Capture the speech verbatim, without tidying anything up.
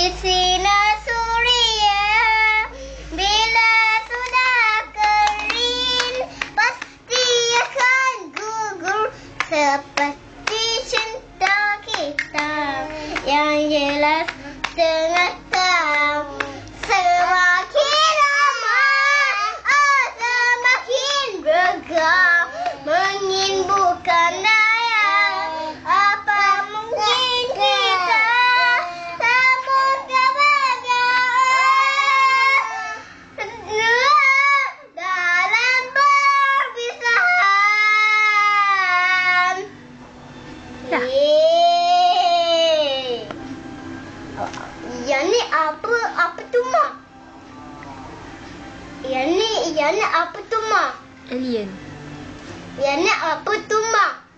sinar suria. Bila sudah kering, pasti akan gugur seperti cinta kita yang jelas dengan tahu. Semakin lama, oh, semakin gegap menyembuhkan daya. Apa mungkin kita semoga berdoa dalam perpisahan. Dah. Yeay. Yang ni apa apa tu mak? Yang ni yang ni apa tu mak? Alien. Yang ni apa tu mak?